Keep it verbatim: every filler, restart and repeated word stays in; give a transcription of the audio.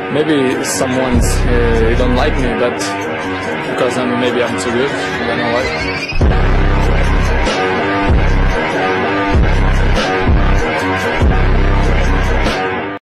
maybe someone uh, don't like me, but because I'm maybe I'm too good. I don't know why.